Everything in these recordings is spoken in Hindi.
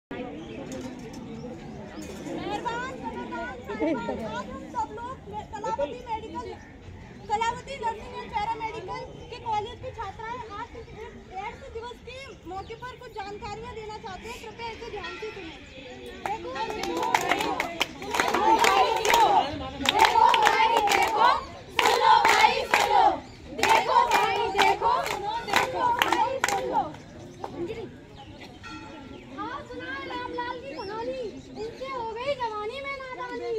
सब लोग कलावती नर्सिंग एंड पैरामेडिकल के कॉलेज की छात्राएं आज एड्स दिवस के मौके पर कुछ जानकारियां देना चाहते हैं। कृपया इसे ध्यान से सुनें। रामलाल की कहानी, इनसे हो गई जवानी में नादानी।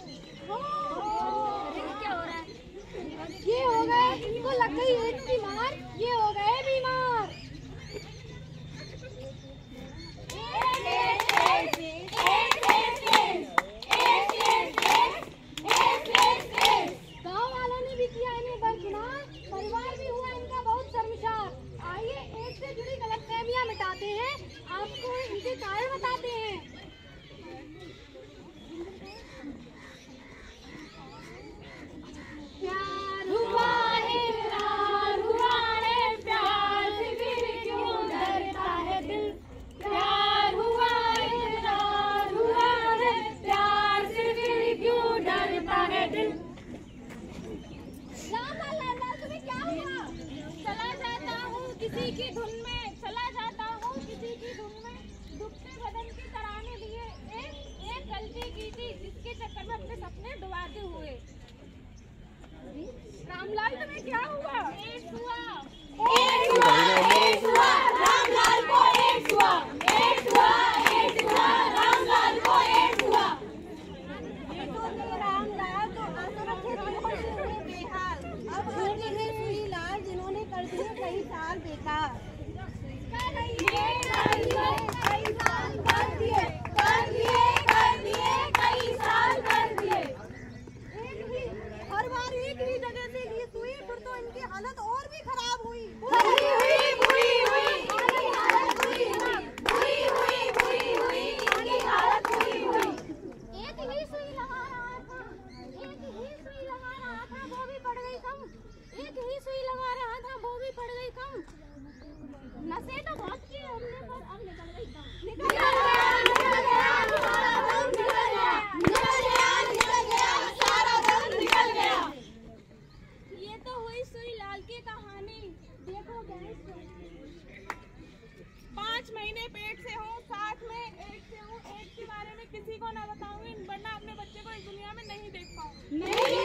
क्या हो रहा है? ये हो गए, इनको लग गई एड्स की मार, ये हो गए बीमार। गाँव वालों ने भी किया इन्हें बरकिनार, परिवार भी हुआ इनका बहुत शर्मसार। आइए एड्स से जुड़ी गलतफहमियां मिटाते हैं, आपको इनके कारण बताते हैं। प्यार हुआ है, प्यार हुआ है, प्यार से फिर क्यों डरता है दिल। प्यार हुआ है, प्यार हुआ है, प्यार से फिर क्यों डरता है दिल। रामलाल तुम्हें क्या हुआ? चला जाता हूँ किसी की धुन में, चला जाता हूँ किसी की धुन में, दुखते बदन के तराने लिए एक गलती की थी, जिसके चक्कर में अपने सपने डुबाते हुए। रामलाल तुम्हें क्या हुआ? एड्स हुआ, एड्स हुआ, एड्स हुआ, रामलाल को एड्स हुआ, एड्स हुआ, एड्स हुआ, रामलाल को एड्स हुआ। रामलाल तो असुरक्षित बेहोश हुए बेहाल, अब आते हैं सुई लाल जिन्होंने कर दिए कई साल बेकार। कई साल कर दिए, कई साल कर दिए। हर बार एक ही जगह से ली सुई, फिर तो इनकी हालत और भी खराब हुई। एक ही सुई लगा रहा था, वो भी पड़ गई कम। एक ही सुई लगा रहा था, वो भी पड़ गई कम। नशे तो बहुत किए हमने, पर अब निकल गई कम। निकल गया, सारा दम निकल गया। ये तो हुई सुई लाल की कहानी। देखो गैस 5 महीने पेट से हूँ, साथ में एड्स से हूँ। एड्स के बारे में किसी को ना बताऊंगी, वरना अपने बच्चे को इस दुनिया में नहीं देख पाऊंगी।